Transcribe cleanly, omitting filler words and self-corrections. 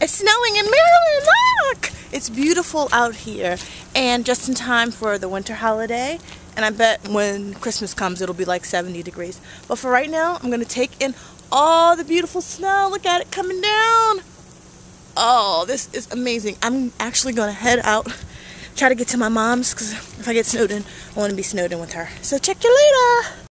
It's snowing in Maryland, look! It's beautiful out here, and just in time for the winter holiday, and I bet when Christmas comes it'll be like 70 degrees. But for right now, I'm gonna take in all the beautiful snow. Look at it coming down. Oh, this is amazing. I'm actually gonna head out, try to get to my mom's, because if I get snowed in, I wanna be snowed in with her. So check you later.